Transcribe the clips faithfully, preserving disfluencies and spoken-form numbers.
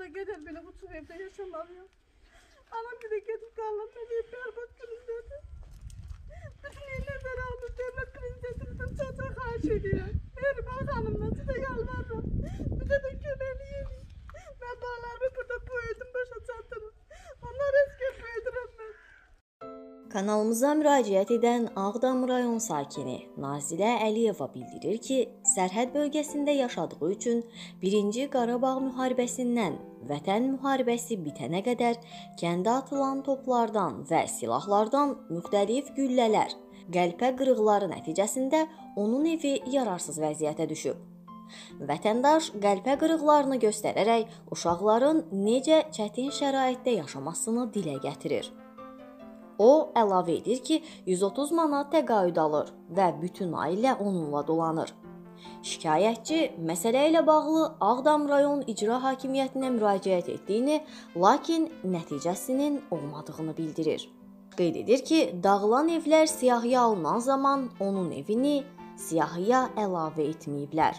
da gedər belə buçuq evdə yaşamalıyam. Anam bir də gedib qalanda deyib, bərbad krizdədir. Bütün yerlərdən almış, dövlət krizdədir, çocuğa xahiş edirəm. Mehriban xanımdan sizə yalvarıram. Bizə də köməkli yedik. Mən bağlarımı burada böyüdüm, başa çatdırım. Onlar əskər böyüdürəm mən. Kanalımıza müraciət edən Ağdam rayon sakini Nazilə Əliyeva bildirir ki, sərhəd bölgəsində yaşadığı üçün birinci Qarabağ müharibəsindən Vətən müharibəsi bitənə qədər kəndə atılan toplardan və silahlardan müxtəlif güllələr, qəlpə qırıqları nəticəsində onun evi yararsız vəziyyətə düşüb. Vətəndaş qəlpə qırıqlarını göstərərək uşaqların necə çətin şəraitdə yaşamasını dilə gətirir. O, əlavə edir ki, yüz otuz manat təqaüd alır və bütün ailə onunla dolanır. Şikayətçi məsələ ilə bağlı Ağdam rayon icra hakimiyyətinə müraciət etdiyini, lakin nəticəsinin olmadığını bildirir. Qeyd edir ki, dağılan evlər siyahıya alınan zaman onun evini siyahıya əlavə etməyiblər.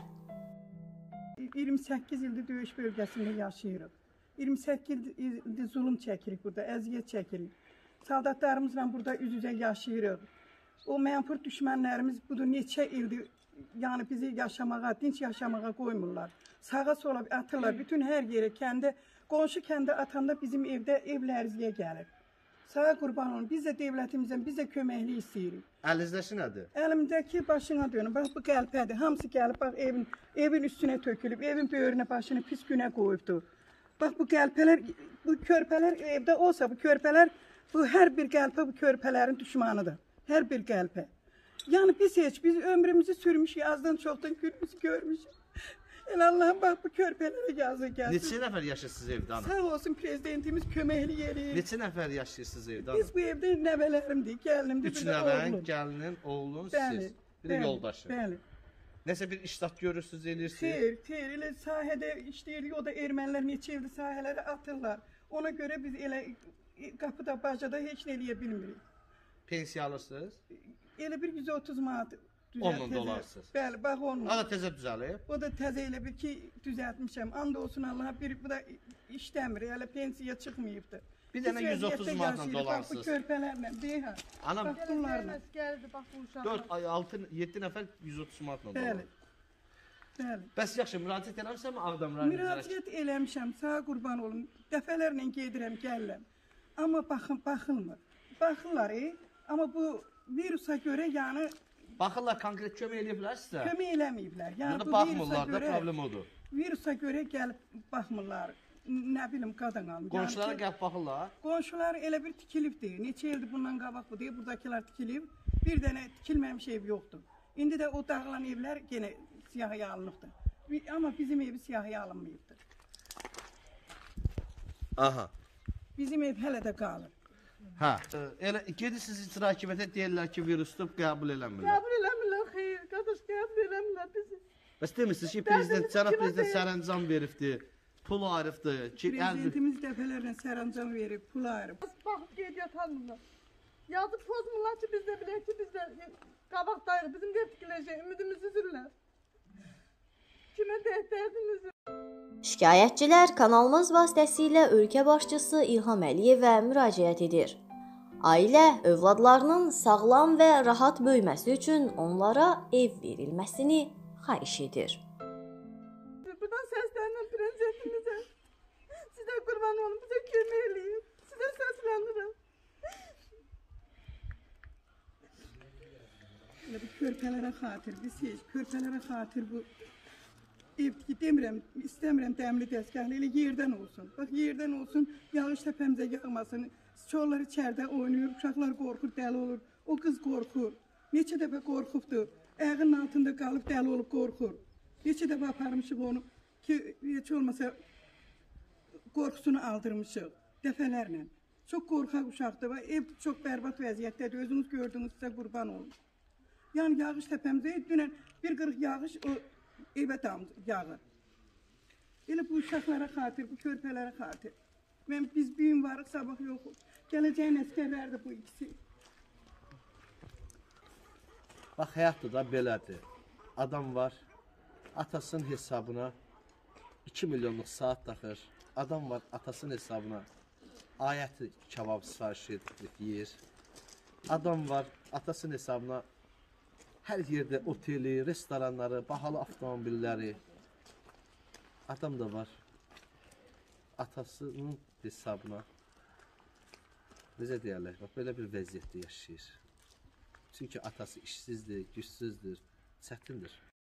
iyirmi səkkiz ildir döyüş bölgəsində yaşayırıq. iyirmi səkkiz ildir zulüm çəkirik burada, əziyyət çəkirik. Saldatlarımızla burada üz-üzə yaşayırıq. O mənfur düşmənlərimiz budur neçə ildir, yəni bizi yaşamağa, dinç yaşamağa qoymurlar. Sağa sola atırlar, bütün hər yerə, kəndə, qonşu kəndə atanda bizim evdə evlərizliyə gəlir. Sağa qurban olun, biz də devlətimizdən, biz də köməkli istəyirik. Əlinizdəki nədir? Əlimdəki başına dönün, bax bu qəlpədir, hamısı gəlib, bax evin, evin üstünə tökülüb, evin böyrünə başını pis günə qoyubdur. Bax bu qəlpələr, bu körpələr evdə olsa, bu körpələr, bu hər bir qəlpə bu körpələrin düşmanıdır. Hər bir qəlpə. Yəni biz heç, biz ömrümüzü sürmüş, yazdan çoxdan günümüzü görmüşük. Elə Allah'ım bax bu körpələrə yazıq gəlsin. Neçə nəfər yaşayırsınız evdə hanım? Sağ olsun prezidentimiz köməkli yeri. Neçə nəfər yaşayırsınız evdə hanım? Biz bu evdə nəvələrimdik, gəlinimdir, Üç nəvən, gəlinin, oğlun, siz. Bir də yoldaşı. Bəli. Nəsə bir iştirak görürsünüz, eləyirsiniz? Xeyr, xeyr, elə sahədə işləyirik, o da ermənilər neçə ildir sahələrə atırlar. Ona görə biz elə qapıda, bacada heç nə eləyə bilmirik. Pensiya alırsınız? Elə bir yüz otuz manat. on min dolarsınız. Bəli, bax on min. O da təzə düzəlib? O da təzə elə bir ki, düzəltmişəm. And olsun Allaha, bir bu da işləmir, elə pensiya çıxmayıbdır. Bir dənə yüz otuz manatla dolarsınız. Bax bu körpələrlə, deyha. Anam, bax bunlarla. Gəldi, bax bu uşaqlar. dörd, altı, yeddi nəfər yüz otuz manatla dolar. Bəli. Bəli. Bəs yaxşı, müraciət eləmişsənmi Ağdam rayonuna? Müraciət eləmişəm, sağ qurban olun. Dəfələrlə gedirəm, gəlirəm. Amma baxın, baxılmır. Baxırlar, e? Amma bu virusa görə, yəni Baxırlar, konkret kömək eləyiblər sizə? kömək eləməyiblər. Yəni Burada bu baxmırlar virusa da, görə, problem odur. virusa görə gəlib baxmırlar. Nə bilim, qadan alım. Qonşulara Yəni ki, gəlib baxırlar? qonşular elə bir tikilibdir. Neçə ildir bundan qabaq bu deyir, buradakılar tikilib. Bir dənə tikilməmiş ev yoxdur. İndi də o dağılan evlər yenə siyahıya alınıbdır. Amma bizim evi siyahıya alınmayıbdır. Aha. Bizim ev hələ də qalır. Hə, elə gedirsiniz icra hakimiyyətə deyirlər ki, virusdur, qəbul eləmirlər. Qəbul eləmirlər, xeyr, qardaş, qəbul eləmirlər bizi. Bəs demişsiniz ki, prezident, cənab prezident sərəncam veribdir, pul ayırıbdır. Prezidentimiz dəfələrlə sərəncam verib, pul ayırıb. Baxıb qeydiyyat almırlar. Yazıb pozmurlar ki, biz də bilək ki, biz də qabaqdayıq, bizim də tikiləcək, ümidimizi üzürlər. Kimə dərdimizi? Şikayətçilər kanalımız vasitəsilə ölkə başçısı İlham Əliyevə müraciət edir. Ailə övladlarının sağlam və rahat böyüməsi üçün onlara ev verilməsini xahiş edir. Buradan səslənirəm prezidentimizə. Sizə qurban olun, bizə kömək eləyin. Sizə səslənirəm. Bu körpələrə xatir, biz heç körpələrə xatir bu ev demirəm, istəmirəm dəmli dəstgahlı, elə yerdən olsun. Bax, yerdən olsun, yağış təpəmizə yağmasın. Çollar içəridə oynayır, uşaqlar qorxur, dəli olur. O qız qorxur. Neçə dəfə qorxubdur. Ayağının altında qalıb dəli olub qorxur. Neçə dəfə aparmışıq onu ki, heç olmasa qorxusunu aldırmışıq dəfələrlə. Çox qorxaq uşaqdır və ev çox bərbad vəziyyətdədir. Özünüz gördünüz, sizə qurban olun. Yəni yağış təpəmizə, dünən bir qırıq yağış o evə yağır. Elə bu uşaqlara xatir, bu körpələrə xatir. Mən biz büyün varıq, sabah yoxuq. Gələcəyin əskərlərdir bu ikisi. Bax, həyatdır da belədir. Adam var, atasının hesabına iki milyonluq saat taxır. Adam var atasının hesabına ayəti kebab sifariş edib yeyir. Adam var atasının hesabına hər yerdə oteli, restoranları, bahalı avtomobilləri. Adam da var atasının hesabına, necə deyərlər, bax belə bir vəziyyətdə yaşayır. Çünki atası işsizdir, gücsüzdür, çətindir.